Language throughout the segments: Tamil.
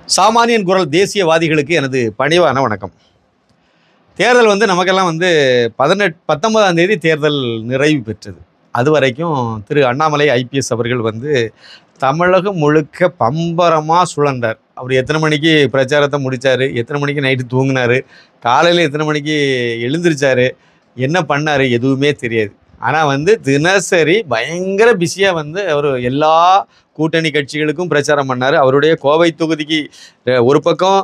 சாமானியன் குரல் தேசியவாதிகளுக்கு எனது பணிவான வணக்கம். தேர்தல் நமக்கெல்லாம் 19ஆம் தேதி தேர்தல் நிறைவு பெற்றது. அது வரைக்கும் திரு அண்ணாமலை ஐபிஎஸ் அவர்கள் தமிழகம் முழுக்க பம்பரமாக சுழன்றார். அவர் எத்தனை மணிக்கு பிரச்சாரத்தை முடித்தார், எத்தனை மணிக்கு நைட்டு தூங்கினார், காலையில் எத்தனை மணிக்கு எழுந்திரிச்சார், என்ன பண்ணார் எதுவுமே தெரியாது. ஆனால் தினசரி பயங்கர பிஸியாக அவர் எல்லா கூட்டணி கட்சிகளுக்கும் பிரச்சாரம் பண்ணார். அவருடைய கோவை தொகுதிக்கு ஒரு பக்கம்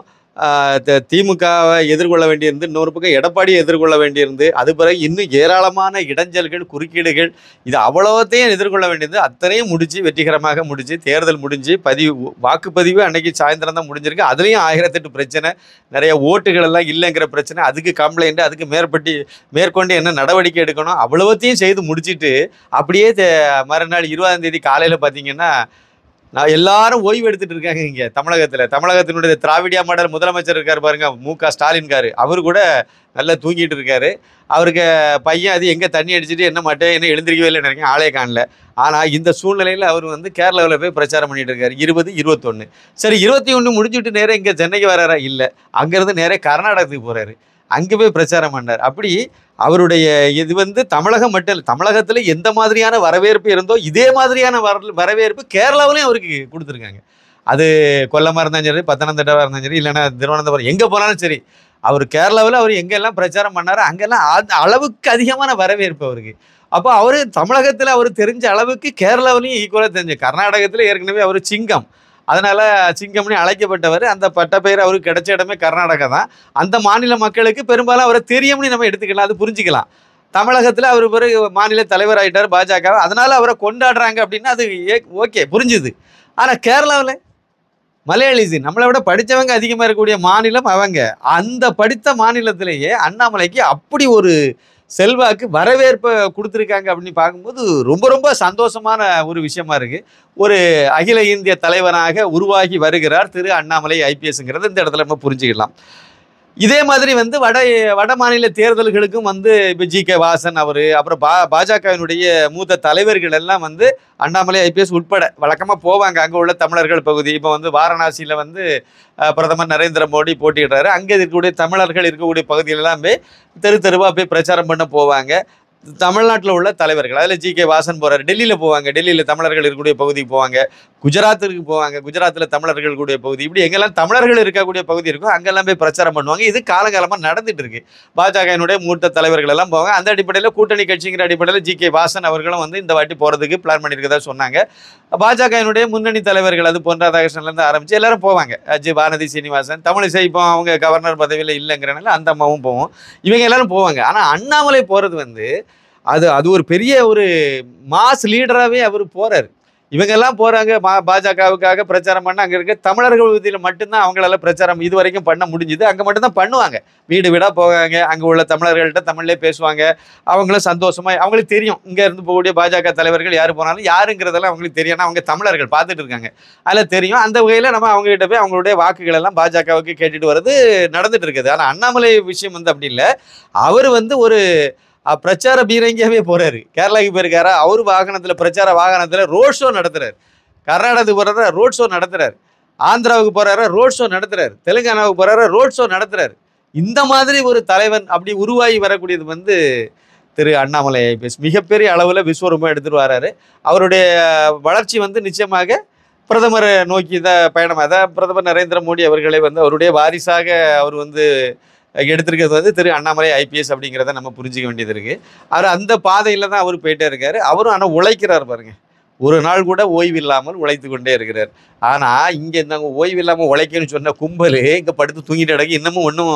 திமுகவை எதிர்கொள்ள வேண்டியிருந்து, இன்னொரு பக்கம் எடப்பாடியை எதிர்கொள்ள வேண்டியிருந்து, அது பிறகு இன்னும் ஏராளமான இடைஞ்சல்கள், குறுக்கீடுகள், இது அவ்வளோத்தையும் எதிர்கொள்ள வேண்டியது. அத்தனையும் முடித்து வெற்றிகரமாக முடித்து தேர்தல் முடிஞ்சு வாக்குப்பதிவு அன்னைக்கு சாயந்தரம் தான் முடிஞ்சிருக்கு. அதுலேயும் 1008 பிரச்சனை, நிறைய ஓட்டுகள் எல்லாம் இல்லைங்கிற பிரச்சனை, அதுக்கு கம்ப்ளைண்ட், அதுக்கு மேற்கொண்டு என்ன நடவடிக்கை எடுக்கணும் அவ்வளோத்தையும் செய்து முடிச்சுட்டு அப்படியே மறுநாள் 20ஆம் தேதி காலையில் பார்த்தீங்கன்னா எல்லாரும் ஓய்வு எடுத்துட்டு இருக்காங்க. இங்கே தமிழகத்தினுடைய திராவிடியா மாடல் முதலமைச்சர் இருக்கார் பாருங்க, மு.க. ஸ்டாலின் காரு, அவர் கூட நல்லா தூங்கிட்டு இருக்காரு. அவருக்கு பையன் அது எங்கே தண்ணி அடிச்சுட்டு என்ன மாட்டேன் என்ன எழுந்திரிக்கவே இல்லை நினைக்கிறேன், ஆளே காணல. ஆனால் இந்த சூழ்நிலையில் அவர் கேரளாவில் போய் பிரச்சாரம் பண்ணிட்டு இருக்காரு. 20, 21 சரி 21 முடிச்சுட்டு நேராக இங்கே சென்னைக்கு வராரா? இல்லை, அங்கேருந்து நேராக கர்நாடகத்துக்கு போகிறாரு. அங்கே போய் பிரச்சாரம் பண்ணார். அப்படி அவருடைய இது தமிழகம் மட்டும் இல்லை, தமிழகத்தில் எந்த மாதிரியான வரவேற்பு இருந்தோ இதே மாதிரியான வரவேற்பு கேரளாவிலையும் அவருக்கு கொடுத்துருக்காங்க. அது கொல்லமாக இருந்தாலும் சரி, பத்தனந்திட்டாவாக இருந்தாலும் சரி, இல்லைன்னா திருவனந்தபுரம், எங்கே போனாலும் சரி, அவர் கேரளாவில் அவர் எங்கெல்லாம் பிரச்சாரம் பண்ணாரோ அங்கெல்லாம் அளவுக்கு அதிகமான வரவேற்பு அவருக்கு. அப்போ அவர் தமிழகத்தில் அவர் தெரிஞ்ச அளவுக்கு கேரளாவிலையும் ஈக்குவலாக தெரிஞ்ச. கர்நாடகத்தில் ஏற்கனவே அவர் சிங்கம், அதனால் சிங்கம்னு அழைக்கப்பட்டவர். அந்த பட்டப்பெயர் அவருக்கு கிடைச்ச இடமே கர்நாடகா தான். அந்த மாநில மக்களுக்கு பெரும்பாலும் அவரை தெரியும்னு நம்ம எடுத்துக்கலாம், அது புரிஞ்சுக்கலாம். தமிழகத்தில் அவர் பிறகு மாநில தலைவர் ஆகிட்டார் பாஜக, அதனால் அவரை கொண்டாடுறாங்க அப்படின்னா அது ஓகே, புரிஞ்சுது. ஆனால் கேரளாவில் மலையாளிஸ், நம்மளை விட படித்தவங்க அதிகமாக இருக்கக்கூடிய மாநிலம் அவங்க. அந்த படித்த மாநிலத்திலேயே அண்ணாமலைக்கு அப்படி ஒரு செல்வாக்கு வரவேற்பை கொடுத்துருக்காங்க அப்படின்னு பார்க்கும்போது ரொம்ப ரொம்ப சந்தோஷமான ஒரு விஷயமா இருக்குது. ஒரு அகில இந்திய தலைவராக உருவாகி வருகிறார் திரு அண்ணாமலை ஐபிஎஸ்ங்கிறது இந்த இடத்துல நம்ம புரிஞ்சுக்கலாம். இதே மாதிரி வட மாநில தேர்தல்களுக்கும் இப்போ ஜி.கே. வாசன் அவர், அப்புறம் பாஜகவினுடைய மூத்த தலைவர்கள் எல்லாம் அண்ணாமலை ஐபிஎஸ் உட்பட வழக்கமாக போவாங்க. அங்கே உள்ள தமிழர்கள் பகுதி, இப்போ வாரணாசியில் பிரதமர் நரேந்திர மோடி போட்டியிடுறாரு. அங்கே இருக்கக்கூடிய தமிழர்கள் இருக்கக்கூடிய பகுதிகளெல்லாம் போய் தெருவாக போய் பிரச்சாரம் பண்ண போவாங்க. தமிழ்நாட்டில் உள்ள தலைவர்கள், அதில் ஜி.கே. வாசன் போகிறார். டெல்லியில் போவாங்க, டெல்லியில் தமிழர்கள் இருக்கக்கூடிய பகுதிக்கு போவாங்க. குஜராத்துக்கு போவாங்க, குஜராத்தில் தமிழர்கள் கூடிய பகுதி, இப்படி எங்கெல்லாம் தமிழர்கள் இருக்கக்கூடிய பகுதி இருக்கோ அங்கெல்லாம் போய் பிரச்சாரம் பண்ணுவாங்க. இது காலகாலமாக நடந்துட்டு இருக்கு. பாஜகவினுடைய மூத்த தலைவர்கள் எல்லாம் போவாங்க. அந்த அடிப்படையில் கூட்டணி கட்சிங்கிற அடிப்படையில் ஜி.கே. வாசன் அவர்களும் இந்த வாட்டி போகிறதுக்கு பிளான் பண்ணியிருக்கதா சொன்னாங்க. பாஜகவினுடைய முன்னணி தலைவர்கள், அது பொன் ராதாகிருஷ்ணன்லேருந்து ஆரம்பித்து எல்லாரும் போவாங்க. வானதி சீனிவாசன், தமிழிசை இப்போ அவங்க கவர்னர் பதவியில் இல்லைங்கிறனால அந்த அம்மாவும் போவோம், இவங்க எல்லாரும் போவாங்க. ஆனால் அண்ணாமலை போகிறது அது ஒரு பெரிய ஒரு மாஸ் லீடராகவே அவர் போகிறார். இவங்கெல்லாம் போகிறாங்க பாஜகவுக்காக பிரச்சாரம் பண்ண. அங்கே இருக்க தமிழர்கள் பகுதியில் மட்டும்தான் அவங்களால பிரச்சாரம் இது வரைக்கும் பண்ண முடிஞ்சுது. அங்கே மட்டும்தான் பண்ணுவாங்க, வீடு வீடாக போவாங்க, அங்கே உள்ள தமிழர்கள்ட்ட தமிழ்லேயே பேசுவாங்க. அவங்களும் சந்தோஷமாக, அவங்களுக்கு தெரியும் இங்கே இருந்து போகக்கூடிய பாஜக தலைவர்கள் யார் போனாலும் யாருங்கிறதெல்லாம் அவங்களுக்கு தெரியும். அவங்க தமிழர்கள் பார்த்துட்டு இருக்காங்க, அதில் தெரியும். அந்த வகையில் நம்ம அவங்ககிட்ட போய் அவங்களுடைய வாக்குகள் எல்லாம் பாஜகவுக்கு கேட்டுட்டு வர்றது நடந்துட்டு இருக்குது. ஆனால் அண்ணாமலை விஷயம் அப்படி இல்லை. அவர் ஒரு பிரச்சார பீரங்கியாவே போறாரு. கேரளாவுக்கு போயிருக்காரா, அவர் வாகனத்தில் பிரச்சார வாகனத்தில் ரோட் ஷோ நடத்துறாரு. கர்நாடகத்துக்கு போறாரு, ரோட் ஷோ நடத்துறாரு. ஆந்திராவுக்கு போறாரு, ரோட் ஷோ நடத்துறாரு. தெலுங்கானாவுக்கு போறாரு, ரோட் ஷோ நடத்துறாரு. இந்த மாதிரி ஒரு தலைவன் அப்படி உருவாகி வரக்கூடியது திரு அண்ணாமலை ஐபிஎஸ் மிகப்பெரிய அளவில் விஸ்வரூபம் எடுத்துட்டு வராரு. அவருடைய வளர்ச்சி நிச்சயமாக பிரதமரை நோக்கி தான் பயணம். அதான் பிரதமர் நரேந்திர மோடி அவர்களை அவருடைய வாரிசாக அவர் எடுத்திருக்கிறது திரு அண்ணாமலை ஐபிஎஸ் அப்படிங்கிறத நம்ம புரிஞ்சிக்க வேண்டியது இருக்குது. அவர் அந்த பாதையில் தான் அவர் போயிட்டே இருக்கார். அவரும் ஆனால் உழைக்கிறார் பாருங்க, ஒரு நாள் கூட ஓய்வு இல்லாமல் உழைத்து கொண்டே இருக்கிறார். ஆனால் இங்கே நாங்கள் ஓய்வு இல்லாமல் உழைக்கணும்னு சொன்ன கும்பல் இங்கே படுத்து தூங்கிட்டு கிடக்கு. இன்னமும் ஒன்றும்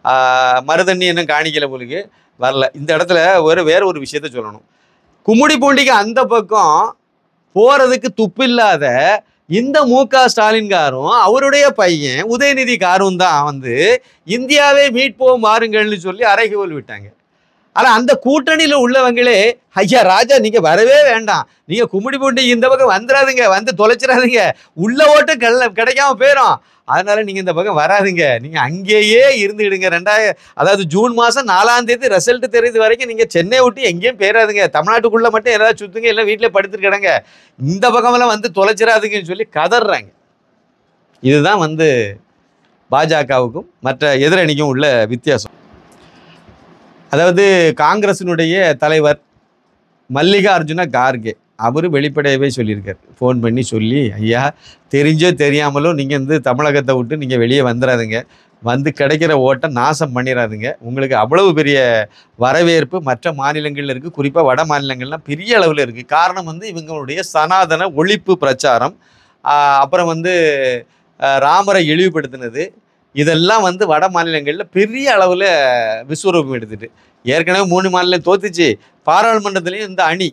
மருதண்ணி இன்னும் காணிக்கலை போலுக்கு வரல. இந்த இடத்துல வேற ஒரு விஷயத்த சொல்லணும். கும்மிடிப்பூண்டிக்கு அந்த பக்கம் போகிறதுக்கு துப்பில்லாத இந்த மு.க. ஸ்டாலின் காரும் அவருடைய பையன் உதயநிதி காரும் தான் இந்தியாவே மீட்போம் மாறுங்கள்னு சொல்லி அறைகோல் விட்டாங்க. ஆனால் அந்த கூட்டணியில் உள்ளவங்களே, ஐயா ராஜா நீங்கள் வரவே வேண்டாம், நீங்கள் கும்மிடிப்பூண்டி இந்த பக்கம் வந்துடாதுங்க, தொலைச்சிடாதீங்க, உள்ள ஓட்டு கிடைக்காம போயிடும், அதனால நீங்கள் இந்த பக்கம் வராதுங்க, நீங்கள் அங்கேயே இருந்துக்கிடுங்க. அதாவது ஜூன் மாதம் 4ஆம் தேதி ரிசல்ட் தெரியுது வரைக்கும் நீங்கள் சென்னை விட்டு எங்கேயும் போயிடாதுங்க, தமிழ்நாட்டுக்குள்ளே மட்டும் ஏதாவது சுற்றுங்க, இல்லை வீட்டில் படுத்துட்டு கிடங்க, இந்த பக்கமெல்லாம் தொலைச்சிடாதுங்கன்னு சொல்லி கதறாங்க. இதுதான் வந்து பாஜகவுக்கும் மற்ற எதிரணிக்கும் உள்ள வித்தியாசம். அதாவது காங்கிரசினுடைய தலைவர் மல்லிகார்ஜுன கார்கே அவர் வெளிப்படையவே சொல்லியிருக்கார். ஃபோன் பண்ணி சொல்லி, ஐயா தெரிஞ்சோ தெரியாமலோ நீங்கள் வந்து தமிழகத்தை விட்டு நீங்கள் வெளியே வந்துடாதுங்க, வந்து கிடைக்கிற ஓட்டை நாசம் பண்ணிடாதுங்க. உங்களுக்கு அவ்வளவு பெரிய வரவேற்பு மற்ற மாநிலங்களில் இருக்குது, குறிப்பாக வட மாநிலங்கள்லாம் பெரிய அளவில் இருக்குது. காரணம் வந்து இவங்களுடைய சனாதன ஒழிப்பு பிரச்சாரம், அப்புறம் வந்து ராமரை இழிவுபடுத்தினது, இதெல்லாம் வந்து வட மாநிலங்களில் பெரிய அளவில் விஸ்வரூபம் எடுத்துட்டு ஏற்கனவே 3 மாநிலம் தோத்துச்சு. பாராளுமன்றத்திலையும் இந்த அணி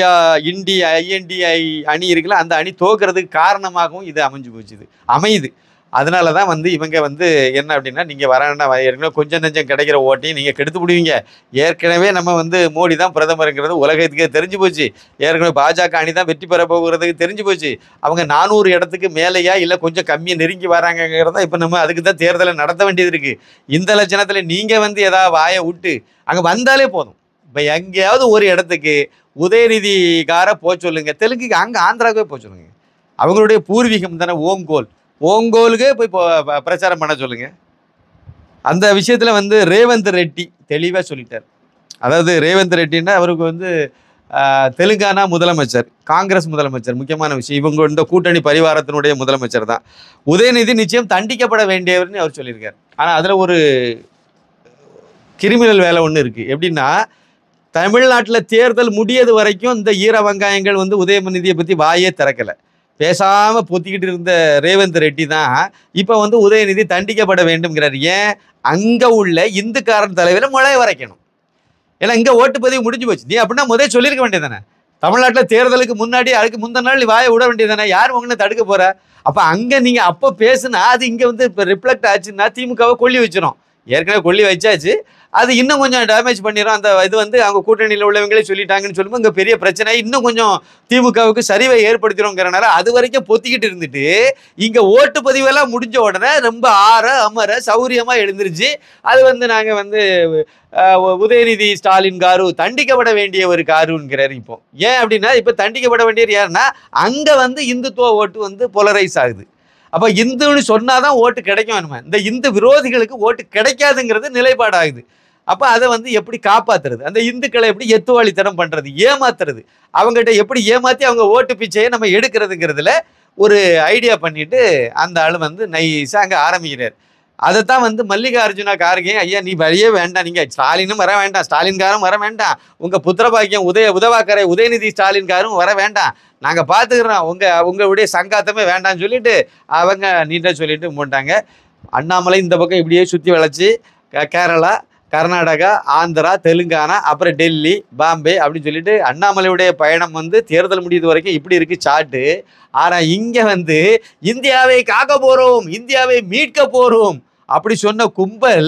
ஐஎன்டிஐ அணி இருக்குல்ல, அந்த அணி தோக்கிறதுக்கு காரணமாகவும் இது அமையுது. அதனால தான் வந்து இவங்க வந்து என்ன அப்படின்னா, நீங்கள் ஏற்கனவே கொஞ்சம் நெஞ்சம் கிடைக்கிற ஓட்டையும் நீங்கள் கெடுத்து விடுவீங்க. ஏற்கனவே நம்ம வந்து மோடி தான் பிரதமருங்கிறது உலகத்துக்கே தெரிஞ்சு போச்சு. ஏற்கனவே பாஜக அணி தான் வெற்றி பெற போகிறதுக்கு தெரிஞ்சு போச்சு. அவங்க 400 இடத்துக்கு மேலேயா இல்லை கொஞ்சம் கம்மியாக நெருங்கி வராங்கிறதா இப்போ நம்ம அதுக்கு தான் தேர்தலை நடத்த வேண்டியது இருக்குது. இந்த லட்சணத்தில் நீங்கள் வந்து ஏதாவது வாயை விட்டு அங்கே வந்தாலே போதும். இப்போ எங்கேயாவது ஒரு இடத்துக்கு உதயநிதிக்கார போக சொல்லுங்க, தெலுங்குக்கு அங்கே ஆந்திராவுக்கே போக சொல்லுங்க. அவங்களுடைய பூர்வீகம் தானே ஓங்கோலுக்கே போய் பிரச்சாரம் பண்ண சொல்லுங்க. அந்த விஷயத்தில் வந்து ரேவந்த் ரெட்டி தெளிவாக சொல்லிட்டார். அதாவது ரேவந்த் ரெட்டின்னா அவருக்கு வந்து தெலுங்கானா முதலமைச்சர், காங்கிரஸ் முதலமைச்சர், முக்கியமான விஷயம். இவங்க இந்த கூட்டணி பரிவாரத்தினுடைய முதலமைச்சர் தான். உதயநிதி நிச்சயம் தண்டிக்கப்பட வேண்டியவர்னு அவர் சொல்லியிருக்கார். ஆனால் அதில் ஒரு கிரிமினல் வேலை ஒன்று இருக்குது. எப்படின்னா, தமிழ்நாட்டில் தேர்தல் முடியது வரைக்கும் இந்த ஈர வெங்காயங்கள் வந்து உதயநிதியை பற்றி வாயே திறக்கலை, பேசாமல் பொத்திக்கிட்டு இருந்த ரேவந்த் ரெட்டி தான் இப்போ வந்து உதயநிதி தண்டிக்கப்பட வேண்டும்ங்கிறார். ஏன்? அங்கே உள்ள இந்துக்காரன் தலைவரை முளைய வரைக்கணும். ஏன்னா இங்கே ஓட்டுப்பதிவு முடிஞ்சு போச்சு. நீ அப்படின்னா முதல் சொல்லியிருக்க வேண்டியதானே, தமிழ்நாட்டில் தேர்தலுக்கு முன்னாடி அதுக்கு முந்தின நாள் நீ வாயை விட வேண்டியதானே, யார் உங்களை தடுக்க போகிற? அப்போ அங்கே நீங்கள் அப்போ பேசுனா அது இங்கே வந்து இப்போ ரிஃப்ளெக்ட் ஆச்சுன்னா திமுகவை கொல்லி வச்சிடும். ஏற்கனவே கொல்லி வச்சாச்சு, அது இன்னும் கொஞ்சம் டேமேஜ் பண்ணிடும். அந்த இது வந்து அவங்க கூட்டணியில் உள்ளவங்களே சொல்லிட்டாங்கன்னு சொல்லும்போது இங்கே பெரிய பிரச்சனை இன்னும் கொஞ்சம் திமுகவுக்கு சரிவை ஏற்படுத்திடும்ங்கிறனால அது வரைக்கும் பொத்திக்கிட்டு இருந்துட்டு இங்கே ஓட்டு பதிவெல்லாம் முடிஞ்ச உடனே ரொம்ப அமர சௌரியமாக எழுந்துருச்சு. அது வந்து நாங்கள் வந்து உதயநிதி ஸ்டாலின் காரு தண்டிக்கப்பட வேண்டிய ஒரு காருங்கிறார். இப்போ ஏன் அப்படின்னா, இப்போ தண்டிக்கப்பட வேண்டியவர் யாருன்னா, அங்கே வந்து இந்துத்துவ ஓட்டு வந்து பொலரைஸ் ஆகுது. அப்போ இந்துன்னு சொன்னாதான் ஓட்டு கிடைக்கும். வேணுமா, இந்த இந்து விரோதிகளுக்கு ஓட்டு கிடைக்காதுங்கிறது நிலைப்பாடாகுது. அப்போ அதை வந்து எப்படி காப்பாற்றுறது, அந்த இந்துக்களை எப்படி எத்துவாளித்தனம் பண்ணுறது, ஏமாத்துறது, அவங்ககிட்ட எப்படி ஏமாற்றி அவங்க ஓட்டு பிச்சையை நம்ம எடுக்கிறதுங்கிறதுல ஒரு ஐடியா பண்ணிட்டு அந்த ஆள் வந்து நைஸாக அங்கே ஆரம்பிக்கிறார். அதைத்தான் வந்து மல்லிகார்ஜுன கார்கே, ஐயா நீ வழியே வேண்டாம், நீங்கள் ஸ்டாலினும் வர வேண்டாம், ஸ்டாலின்காரும் வர வேண்டாம், உங்கள் புத்திரபாக்கியம் உதவாக்கரை உதயநிதி ஸ்டாலின்காரும் வர வேண்டாம், நாங்கள் பார்த்துக்கிறோம், உங்களுடைய சங்காத்தமே வேண்டாம்னு சொல்லிட்டு அவங்க நீட்டாக சொல்லிட்டு போட்டாங்க. அண்ணாமலை இந்த பக்கம் இப்படியே சுற்றி வளைச்சி கேரளா, கர்நாடகா, ஆந்திரா, தெலுங்கானா, அப்புறம் டெல்லி, பாம்பே அப்படின்னு சொல்லிட்டு அண்ணாமலையுடைய பயணம் வந்து தேர்தல் முடியுது வரைக்கும் இப்படி இருக்கு சாட்டு. ஆனால் இங்கே வந்து இந்தியாவை காக்க போகிறோம், இந்தியாவை மீட்க போகிறோம் அப்படி சொன்ன கும்பல்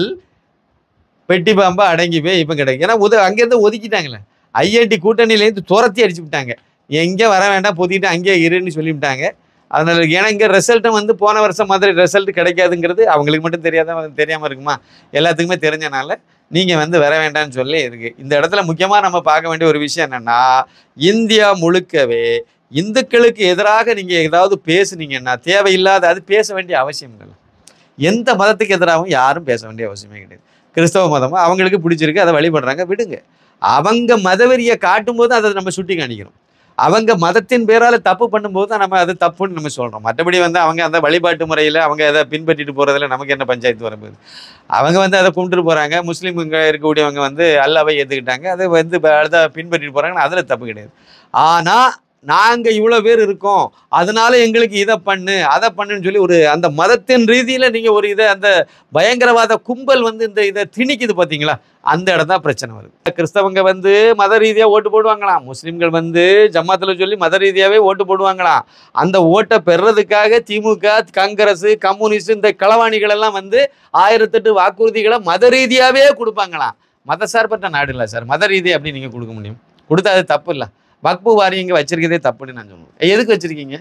பெட்டி பாம்பா அடங்கி போய் இப்போ கிடைக்கும். ஏன்னா அங்கேருந்து ஒதுக்கிட்டாங்களே, ஐஎன்டி கூட்டணியிலேருந்து துரத்தி அடிச்சு விட்டாங்க. எங்கே வர வேண்டாம், பொத்திக்கிட்டு அங்கேயே இருன்னு சொல்லிவிட்டாங்க. அதனால ஏன்னா இங்கே ரிசல்ட்டும் வந்து போன வருஷம் மாதிரி ரிசல்ட் கிடைக்காதுங்கிறது அவங்களுக்கு மட்டும் தெரியாமல் இருக்குமா, எல்லாத்துக்குமே தெரிஞ்சனால நீங்கள் வந்து வர வேண்டாம்னு சொல்லி இருக்குது. இந்த இடத்துல முக்கியமாக நம்ம பார்க்க வேண்டிய ஒரு விஷயம் என்னென்னா, இந்தியா முழுக்கவே இந்துக்களுக்கு எதிராக நீங்கள் ஏதாவது பேசுனீங்கன்னா தேவையில்லாத, அது பேச வேண்டிய அவசியம் இல்லை. எந்த மதத்துக்கு எதிராகவும் யாரும் பேச வேண்டிய அவசியமே கிடையாது. கிறிஸ்தவ மதமும் அவங்களுக்கு பிடிச்சிருக்கு, அதை வழிபடுறாங்க, விடுங்க. அவங்க மதவெறியை காட்டும்போது அதை நம்ம சுட்டி காணிக்கிறோம். அவங்க மதத்தின் பேரால் தப்பு பண்ணும்போது தான் நம்ம அது தப்புன்னு நம்ம சொல்கிறோம். மற்றபடி வந்து அவங்க அந்த வழிபாட்டு முறையில் அவங்க அதை பின்பற்றிட்டு போகிறதுல நமக்கு என்ன பஞ்சாயத்து வரும்போது, அவங்க வந்து அதை கும்பிட்டுட்டு போகிறாங்க. முஸ்லீமுங்க இருக்கக்கூடியவங்க வந்து அல்லாவை ஏற்றுக்கிட்டாங்க, அதை வந்து அதை பின்பற்றிட்டு போகிறாங்கன்னு அதில் தப்பு கிடையாது. ஆனால் நாங்கள் இவ்வளோ பேர் இருக்கோம், அதனால எங்களுக்கு இதை பண்ணு அதை பண்ணுன்னு சொல்லி ஒரு அந்த மதத்தின் ரீதியில் நீங்கள் ஒரு இதை அந்த பயங்கரவாத கும்பல் வந்து இதை திணிக்குது பார்த்தீங்களா, அந்த இடம் தான் பிரச்சனை வருது. கிறிஸ்தவங்க வந்து மத ரீதியாக ஓட்டு போடுவாங்களாம், முஸ்லீம்கள் வந்து ஜமாத்தில் சொல்லி மத ரீதியாகவே ஓட்டு போடுவாங்களாம். அந்த ஓட்டை பெறுறதுக்காக திமுக, காங்கிரஸ், கம்யூனிஸ்ட் இந்த களவாணிகள் எல்லாம் வந்து 1008 வாக்குறுதிகளை மத ரீதியாகவே கொடுப்பாங்களாம். மத சார்பற்ற நாடு இல்லை சார், மத ரீதியாக எப்படி நீங்கள் கொடுக்க முடியும்? கொடுத்தா அது தப்பு இல்லை. வக்பு வாரியம் இங்கே வச்சிருக்கதே தப்புன்னு நான் சொல்லுவேன். எதுக்கு வச்சிருக்கீங்க?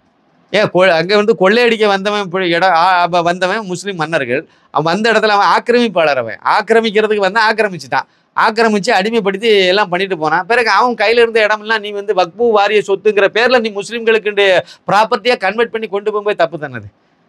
அங்கே வந்து கொள்ளையடிக்க வந்தவன் முஸ்லீம் மன்னர்கள், அவன் வந்த இடத்துல அவன் ஆக்கிரமிப்பாளர், அவன் ஆக்கிரமிக்கிறதுக்கு வந்து ஆக்கிரமிச்சு அடிமைப்படுத்தி எல்லாம் பண்ணிட்டு போனான். பிறகு அவன் கையில் இருந்த இடமெல்லாம் நீ வந்து வக்பு வாரிய சொத்துங்கிற பேரில் நீ முஸ்லீம்களுக்கு ப்ராப்பர்ட்டியாக கன்வெர்ட் பண்ணி கொண்டு போகும்போது தப்பு தானது.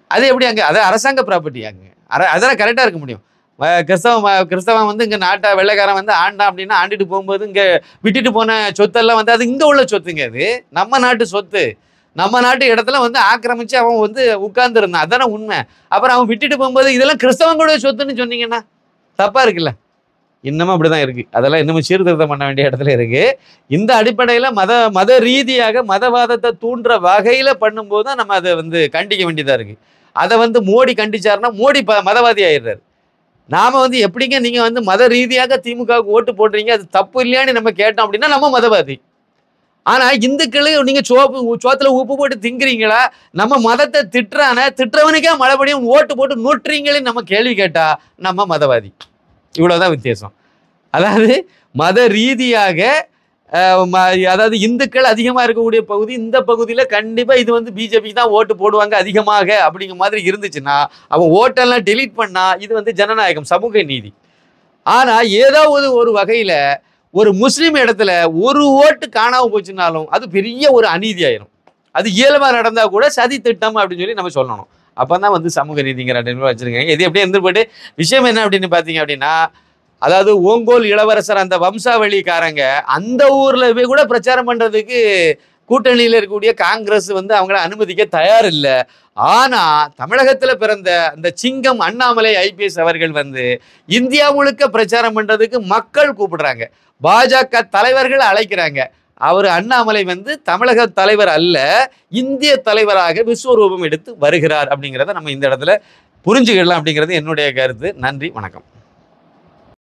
அது எப்படி அங்கே அது அரசாங்க ப்ராப்பர்ட்டி அங்கே அதெல்லாம் கரெக்டாக இருக்க முடியும். கிறிஸ்தவன் வந்து இங்கே நாட்டை வெள்ளைக்காரன் வந்து ஆண்டான் அப்படின்னா ஆண்டுட்டு போகும்போது இங்கே விட்டுட்டு போன சொத்தெல்லாம் வந்து அது இங்கே உள்ள சொத்துங்க. அது நம்ம நாட்டு சொத்து. நம்ம நாட்டு இடத்துல வந்து ஆக்கிரமிச்சு அவன் வந்து உட்கார்ந்துருந்தான். அதானே உண்மை. அப்புறம் அவன் விட்டுட்டு போகும்போது இதெல்லாம் கிறிஸ்தவங்களோட சொத்துன்னு சொன்னீங்கன்னா தப்பா இருக்குல்ல. இன்னமும் அப்படிதான் இருக்கு. அதெல்லாம் இன்னமும் சீர்திருத்தம் பண்ண வேண்டிய இடத்துல இருக்கு. இந்த அடிப்படையில் மத ரீதியாக மதவாதத்தை தூண்டுற வகையில் பண்ணும்போது தான் நம்ம அதை வந்து கண்டிக்க வேண்டியதாக இருக்கு. அதை வந்து மோடி கண்டிச்சாருன்னா மோடி மதவாதி ஆயிடுறாரு. நாம வந்து எப்படிங்க நீங்க வந்து மத ரீதியாக திமுகவுக்கு ஓட்டு போடுறீங்க, அது தப்பு இல்லையான்னு நம்ம கேட்டோம் அப்படின்னா நம்ம மதவாதி. ஆனா இந்துக்களே நீங்க சோத்துல உப்பு போட்டு திங்குறீங்களா, நம்ம மதத்தை திட்டுறவனுக்கே மறுபடியும் ஓட்டு போட்டு நூற்றுறீங்களே நம்ம கேள்வி கேட்டா நம்ம மதவாதி. இவ்வளவுதான் வித்தியாசம். அதாவது மத ரீதியாக அதாவது இந்துக்கள் அதிகமாக இருக்கக்கூடிய பகுதி, இந்த பகுதியில் கண்டிப்பாக இது வந்து பிஜேபி தான் ஓட்டு போடுவாங்க அதிகமாக அப்படிங்கிற மாதிரி இருந்துச்சுன்னா அவன் ஓட்டெல்லாம் டெலீட் பண்ணா இது வந்து ஜனநாயகம், சமூக நீதி. ஆனால் ஏதோ ஒரு வகையில் ஒரு முஸ்லீம் இடத்துல ஒரு ஓட்டு காணாமல் போச்சுனாலும் அது பெரிய ஒரு அநீதி ஆயிரும். அது இயல்பாக நடந்தால் கூட சதி திட்டம் அப்படின்னு சொல்லி நம்ம சொல்லணும். அப்போ தான் வந்து சமூக நீதிங்கிற வச்சுருக்காங்க. இது எப்படி இருந்து போய்ட்டு விஷயம் என்ன அப்படின்னு பார்த்தீங்க அப்படின்னா, அதாவது ஓங்கோல் இளவரசர் அந்த வம்சாவளிக்காரங்க அந்த ஊர்ல போய் கூட பிரச்சாரம் பண்றதுக்கு கூட்டணியில் இருக்கக்கூடிய காங்கிரஸ் வந்து அவங்கள அனுமதிக்க தயார் இல்லை. ஆனா தமிழகத்துல பிறந்த அந்த சிங்கம் அண்ணாமலை ஐபிஎஸ் அவர்கள் வந்து இந்தியா முழுக்க பிரச்சாரம் பண்றதுக்கு மக்கள் கூப்பிடுறாங்க, பாஜக தலைவர்கள் அழைக்கிறாங்க. அவர் அண்ணாமலை வந்து தமிழக தலைவர் அல்ல, இந்திய தலைவராக விஸ்வரூபம் எடுத்து வருகிறார் அப்படிங்கிறத நம்ம இந்த இடத்துல புரிஞ்சுக்கலாம் அப்படிங்கிறது என்னுடைய கருத்து. நன்றி, வணக்கம்.